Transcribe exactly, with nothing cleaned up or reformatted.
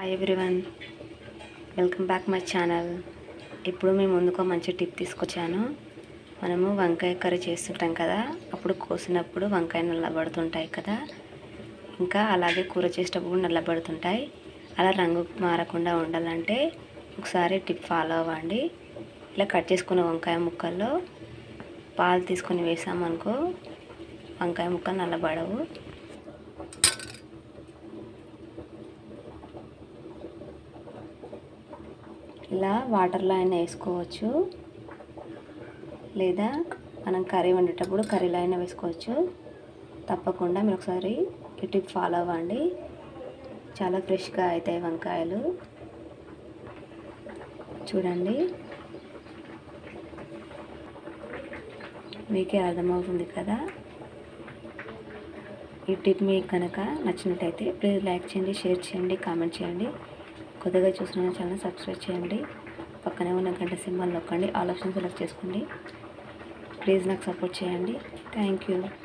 Hi everyone, welcome back my channel. ఇప్పుడు మేము ముందుకు మంచి టిప్ తీసుకొచ్చాను. మనము వంకాయ కర్రీ చేస్తుంటాం కదా, అప్పుడు కోసినప్పుడు వంకాయ నల్లబడుతుంటాయి కదా, ఇంకా అలాగే కూర చేసేటప్పుడు నల్లబడుతుంటాయి. అలా రంగు మారకుండా ఉండాలంటే ఒకసారి టిప్ ఫాలో అవ్వండి. ఇలా కట్ చేసుకున్న వంకాయ ముక్కల్లో పాలు తీసుకొని వేసామనుకో వంకాయ ముక్కలు నల్లబడవు. ఇలా వాటర్లో అయినా వేసుకోవచ్చు, లేదా మనం కర్రీ వండేటప్పుడు కర్రీలో అయినా వేసుకోవచ్చు. తప్పకుండా మీరు ఒకసారి ఈ టిప్ ఫాలో అవ్వండి. చాలా ఫ్రెష్గా అవుతాయి వంకాయలు. చూడండి, మీకే అర్థమవుతుంది కదా. ఈ టిప్ మీకు కనుక నచ్చినట్టయితే ప్లీజ్ లైక్ చేయండి, షేర్ చేయండి, కామెంట్ చేయండి. కొత్తగా చూసిన ఛానల్ సబ్స్క్రైబ్ చేయండి. పక్కనే ఉన్న గంట సింబల్ నొక్కండి, ఆల్ ఆప్షన్ సెలెక్ట్ చేసుకోండి. ప్లీజ్ నాకు సపోర్ట్ చేయండి. Thank you.